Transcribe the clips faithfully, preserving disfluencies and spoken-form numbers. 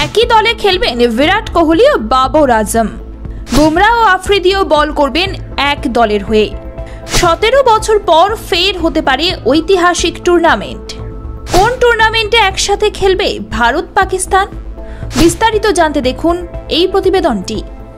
একই দলে খেলবেন বিরাট কোহলি ও বাবর আজম। বুমরা ও আফ্রিদিও বল করবেন এক দলের হয়ে। সতেরো বছর পর ফের হতে পারে ঐতিহাসিক টুর্নামেন্ট। কোন টুর্নামেন্টে একসাথে খেলবে ভারত পাকিস্তান? বিস্তারিত জানতে দেখুন এই প্রতিবেদনটি।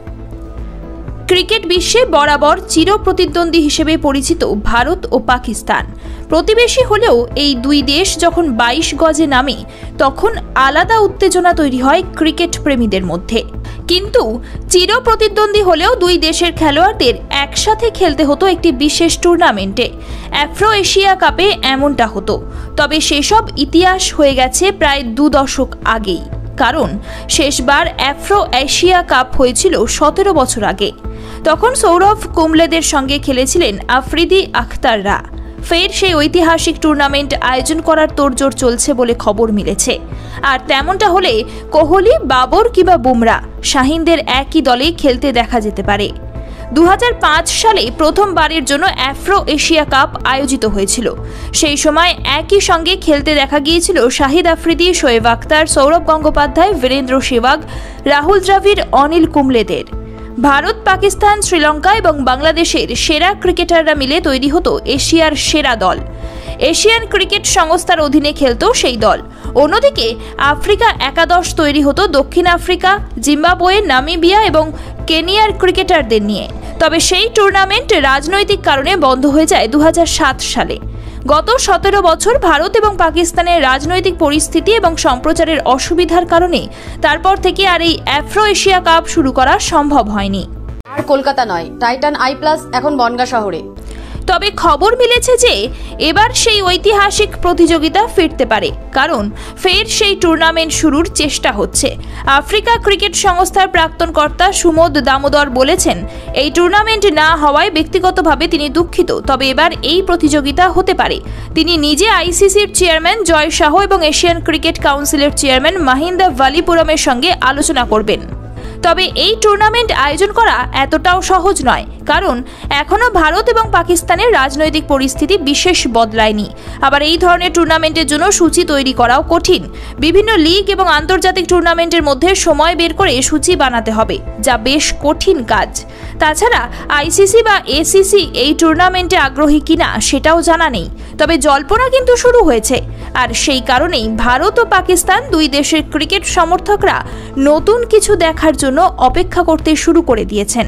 ক্রিকেট বিশ্বে বরাবর চিরপ্রতিদ্বন্দ্বী হিসেবে পরিচিত ভারত ও পাকিস্তান। প্রতিবেশী হলেও এই দুই দেশ যখন বাইশ গজে নামে তখন আলাদা উত্তেজনা তৈরি হয় ক্রিকেট প্রেমীদের মধ্যে। কিন্তু চিরপ্রতিদ্বন্দ্বী হলেও দুই দেশের খেলোয়াড়দের একসাথে খেলতে হতো একটি বিশেষ টুর্নামেন্টে। আফ্রো এশিয়া কাপে এমনটা হতো, তবে সেসব ইতিহাস হয়ে গেছে প্রায় দু দশক আগেই। কারণ শেষবার আফ্রো এশিয়া কাপ হয়েছিল সতেরো বছর আগে। তখন সৌরভ কুমলেদের সঙ্গে খেলেছিলেন আফ্রিদি আখতাররা। ফের সেই ঐতিহাসিক টুর্নামেন্ট আয়োজন করার তোড়জোড় চলছে বলে খবর মিলেছে। আর তেমনটা হলে কোহলি, বাবর কিংবা বুমরা, শাহিনদের একই দলে খেলতে দেখা যেতে পারে। দু হাজার পাঁচ সালে প্রথমবারের জন্য আফ্রো এশিয়া কাপ আয়োজিত হয়েছিল। সেই সময় একই সঙ্গে খেলতে দেখা গিয়েছিল শাহিদ আফ্রিদি, শোয়েব আখতার, সৌরভ গঙ্গোপাধ্যায়, বীরেন্দ্র সেহবাগ, রাহুল দ্রাবিড়, অনিল কুম্বলেদের। ভারত, পাকিস্তান, শ্রীলঙ্কা এবং বাংলাদেশের সেরা ক্রিকেটাররা মিলে তৈরি হতো এশিয়ার সেরা দল। এশিয়ান ক্রিকেট সংস্থার অধীনে খেলত সেই দল। অন্যদিকে আফ্রিকা একাদশ তৈরি হতো দক্ষিণ আফ্রিকা, জিম্বাবুয়ে, নামিবিয়া এবং কেনিয়ার ক্রিকেটারদের নিয়ে। তবে সেই টুর্নামেন্ট রাজনৈতিক কারণে বন্ধ হয়ে যায় দু হাজার সাত সালে। গত সতেরো বছর ভারত এবং পাকিস্তানের রাজনৈতিক পরিস্থিতি এবং সম্প্রচারের অসুবিধার কারণে তারপর থেকে আর এই আফ্রো এশিয়া কাপ শুরু করা সম্ভব হয়নি। আর কলকাতা নয়, টাইটান আই প্লাস এখন বনগাঁ শহরে। তবে খবর মিলেছে যে এবার সেই ঐতিহাসিক প্রতিযোগিতা ফিরতে পারে, কারণ ফের সেই টুর্নামেন্ট শুরুর চেষ্টা হচ্ছে। আফ্রিকা ক্রিকেট সংস্থার প্রাক্তন কর্তা সুমোদ দামোদর বলেছেন, এই টুর্নামেন্ট না হওয়ায় ব্যক্তিগতভাবে তিনি দুঃখিত, তবে এবার এই প্রতিযোগিতা হতে পারে। তিনি নিজে আইসিসির চেয়ারম্যান জয় শাহ এবং এশিয়ান ক্রিকেট কাউন্সিলের চেয়ারম্যান মাহিন্দা ভালিপুরমের সঙ্গে আলোচনা করবেন। তবে এই টুর্নামেন্ট আয়োজন করা এতটাও সহজ নয়, কারণ এখনো ভারত এবং পাকিস্তানের রাজনৈতিক পরিস্থিতি বিশেষ বদলায়নি। আবার এই ধরনের টুর্নামেন্টের জন্য সূচি তৈরি করাও কঠিন। বিভিন্ন লিগ এবং আন্তর্জাতিক টুর্নামেন্টের মধ্যে সময় বের করে সূচি বানাতে হবে, যা বেশ কঠিন কাজ। তাছাড়া আইসিসি বা এসিসি এই টুর্নামেন্টে আগ্রহী কিনা সেটাও জানা নেই। তবে জল্পনা কিন্তু শুরু হয়েছে, আর সেই কারণেই ভারত ও পাকিস্তান দুই দেশের ক্রিকেট সমর্থকরা নতুন কিছু দেখার জন্য অপেক্ষা করতে শুরু করে দিয়েছেন।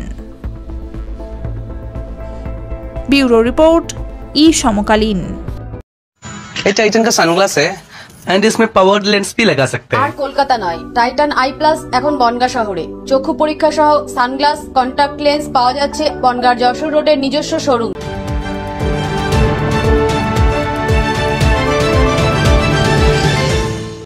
ब्यूरो रिपोर्ट, ई समकालीन। ये टाइटन का सनग्लास है एंड इसमें पावर्ड लेंस भी लगा सकते हैं। আর কলকাতা নয়, টাইটান আই প্লাস এখন বনগাঁ শহরে। চক্ষু পরীক্ষা সহ সানগ্লাস, কন্টাক্ট লেন্স পাওয়া যাচ্ছে বনগাঁর যশোর রোডের নিজস্ব শোরুম।